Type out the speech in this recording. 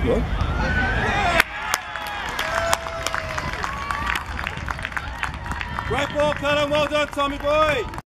Good. Great ball, Callum. Well done, Tommy boy.